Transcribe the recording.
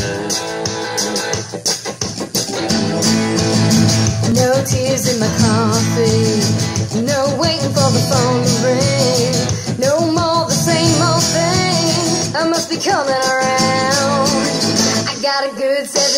No tears in my coffee, no waiting for the phone to ring, no more the same old thing, I must be coming around. I got a good 7